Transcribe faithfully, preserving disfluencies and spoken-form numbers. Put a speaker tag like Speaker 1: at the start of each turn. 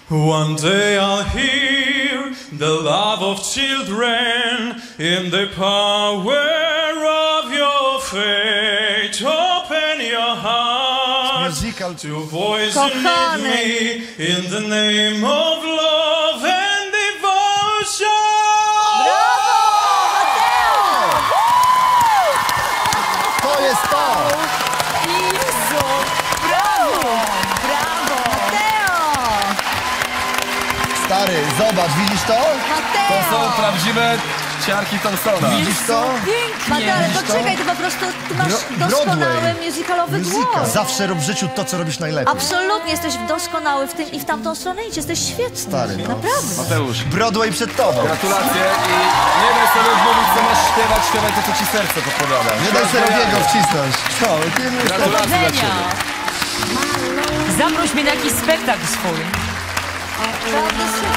Speaker 1: One day I'll hear the love of children in the power of your fate. Open your heart
Speaker 2: Musical.
Speaker 1: to voice and lead me in the name of love and devotion.
Speaker 2: To jest to!
Speaker 3: Jezu, brawo! Brawo! Mateo!
Speaker 2: Stary, zobacz, widzisz to?
Speaker 3: Mateo!
Speaker 4: To są prawdziwe ciarki Thompsona.
Speaker 2: Widzisz to?
Speaker 3: Pięknie! Mateo, ale
Speaker 2: Widzisz to?
Speaker 3: poczekaj, ty po prostu ty masz
Speaker 2: Bro-
Speaker 3: doskonały
Speaker 2: Broadway.
Speaker 3: musicalowy
Speaker 2: Muzyka.
Speaker 3: głos.
Speaker 2: Zawsze rób w życiu to, co robisz najlepiej.
Speaker 3: Absolutnie, jesteś doskonały w tym i w tamtą stronę idź, jesteś świetny.
Speaker 2: Stary, no.
Speaker 3: Naprawdę.
Speaker 4: Mateusz,
Speaker 2: Broadway przed tobą.
Speaker 4: gratulacje i nie daj sobie odmówić, co masz śpiewać, śpiewaj to, co ci serce podpowiada.
Speaker 2: Nie daj sobie biego wcisnąć. Co? Ty nie
Speaker 4: Gratulacje dla
Speaker 5: Powodzenia!
Speaker 4: ciebie.
Speaker 5: Zaproś mnie na jakiś spektakl swój.
Speaker 3: Prawda,